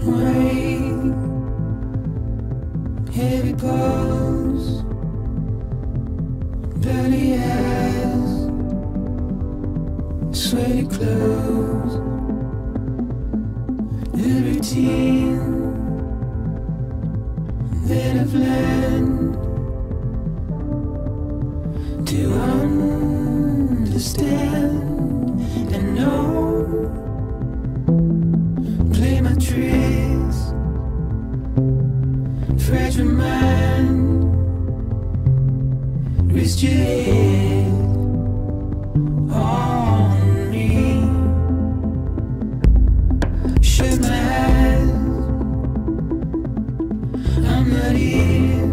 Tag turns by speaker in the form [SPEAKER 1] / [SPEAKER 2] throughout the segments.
[SPEAKER 1] Weight, heavy pulse, bloody eyes, sweaty clothes, the routine that I've learned to understand and know. Play my tricks, fragile mind, risk your head on me. Shut my eyes, I'm not here.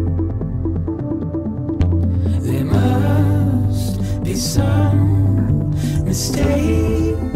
[SPEAKER 1] There must be some mistake.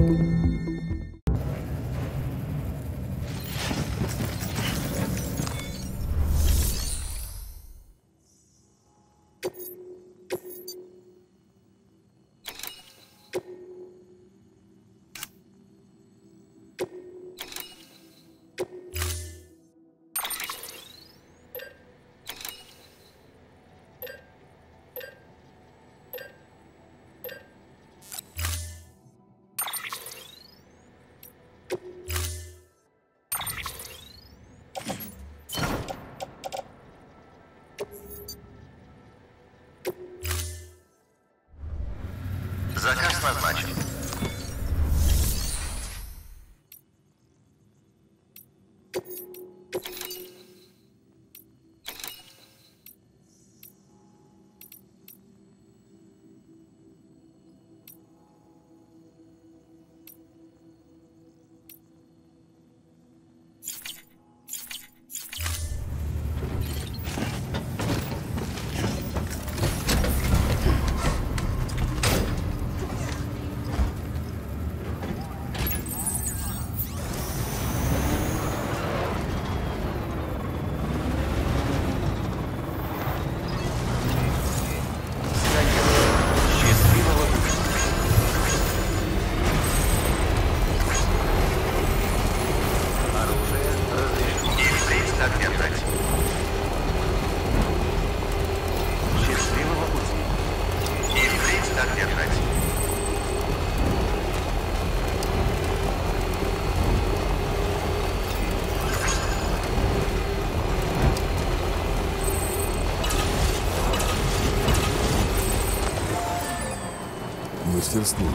[SPEAKER 2] Заказ назначен.
[SPEAKER 3] Мастерство.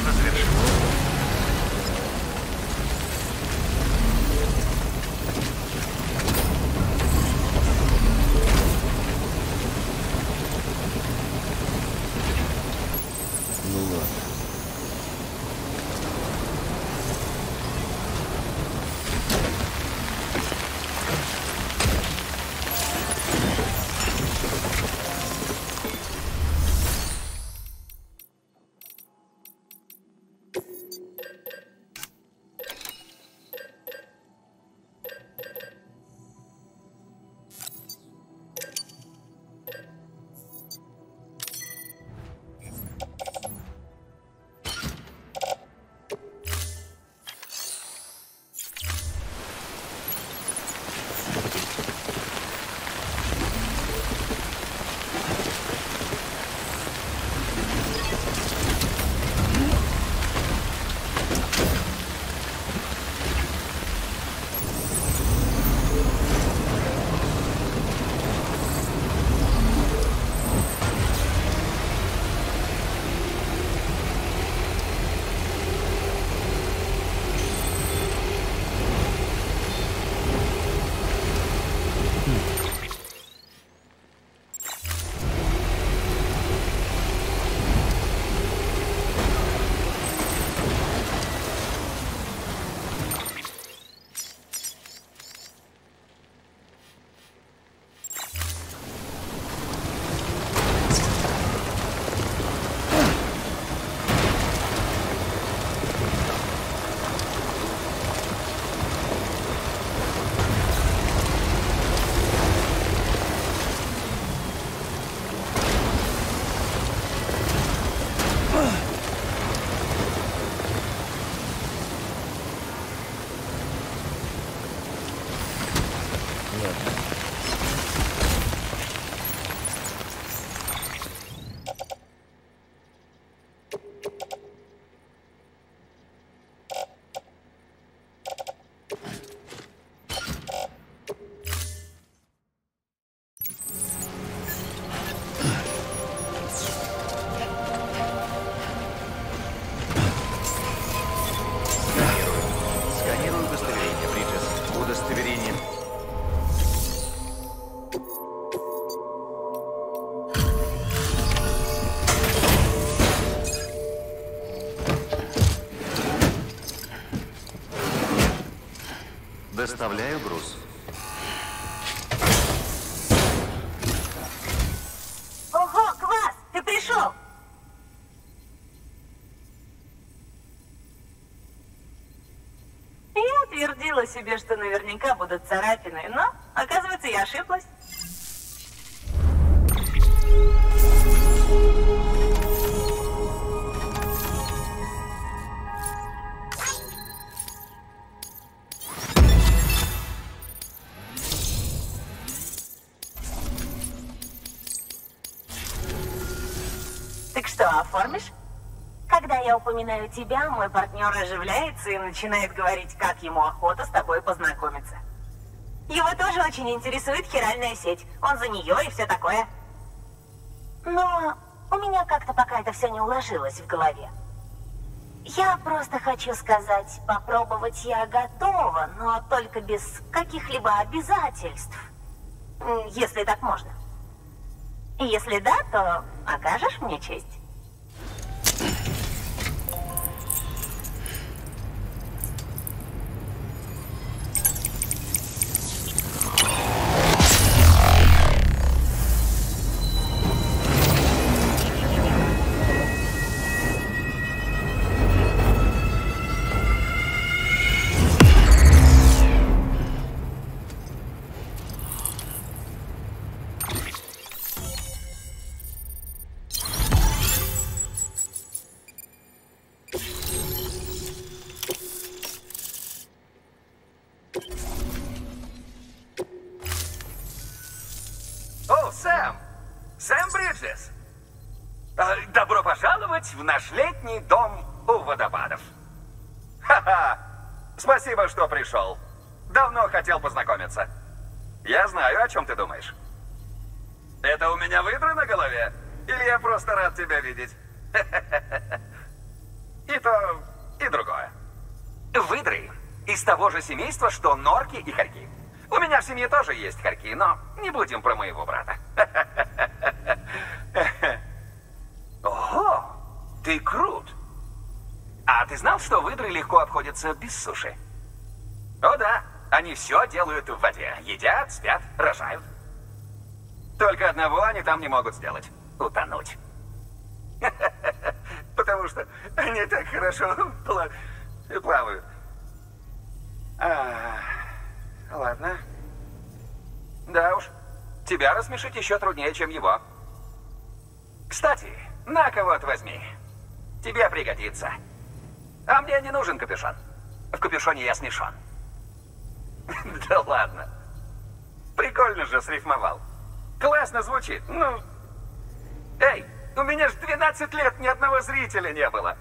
[SPEAKER 2] Успешно завершено.
[SPEAKER 3] Ну ладно.
[SPEAKER 2] Сканирую удостоверение, Бриджес. Удостоверение. Доставляю груз.
[SPEAKER 4] Ого, Квас, ты пришел! Я твердила себе, что наверняка будут царапины, но, оказывается, я ошиблась. Так что, оформишь? Когда я упоминаю тебя, мой партнер оживляется и начинает говорить, как ему охота с тобой познакомиться. Его тоже очень интересует хиральная сеть. Он за нее и все такое. Но у меня как-то пока это все не уложилось в голове. Я просто хочу сказать, попробовать я готова, но только без каких-либо обязательств. Если так можно. Если да, то окажешь мне честь?
[SPEAKER 5] О, Сэм! Сэм Бриджес! Добро пожаловать в наш летний дом у водопадов. Ха-ха! Спасибо, что пришел. Давно хотел познакомиться. Я знаю, о чем ты думаешь. Это у меня выдры на голове? Или я просто рад тебя видеть? И то, и другое. Выдры из того же семейства, что норки и хорьки. У меня в семье тоже есть хорьки, но не будем про моего брата. Ого, ты крут. А ты знал, что выдры легко обходятся без суши? О да, они все делают в воде. Едят, спят, рожают. Только одного они там не могут сделать. Утонуть. Потому что они так хорошо плавают. Ладно. Да уж, тебя рассмешить еще труднее, чем его. Кстати, на-ка вот возьми. Тебе пригодится. А мне не нужен капюшон. В капюшоне я смешон. Да ладно. Прикольно же срифмовал. Классно звучит. Ну, эй, у меня ж 12 лет ни одного зрителя не было.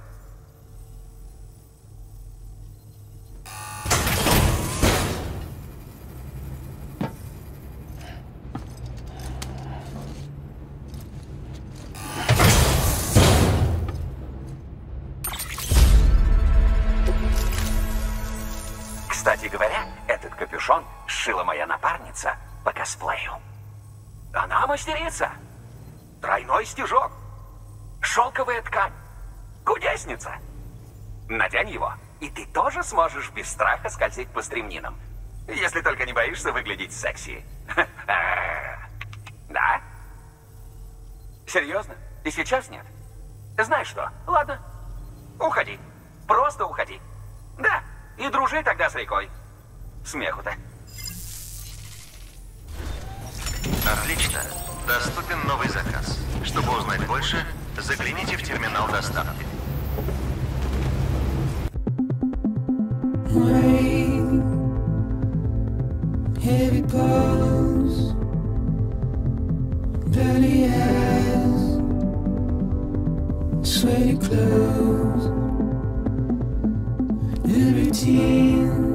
[SPEAKER 5] Кстати говоря, этот капюшон сшила моя напарница по косплею. Она мастерица. Тройной стежок. Шелковая ткань. Кудесница. Надень его, и ты тоже сможешь без страха скользить по стремнинам. Если только не боишься выглядеть секси. Да? Серьезно? И сейчас нет? Знаешь что? Ладно. Уходи. Просто уходи. Да. И дружи тогда с рекой. Смеху-то.
[SPEAKER 2] Отлично. Доступен новый заказ. Чтобы узнать больше, загляните в терминал доставки.
[SPEAKER 1] Rain, heavy blows, bloody eyes, sweaty clothes, the routine.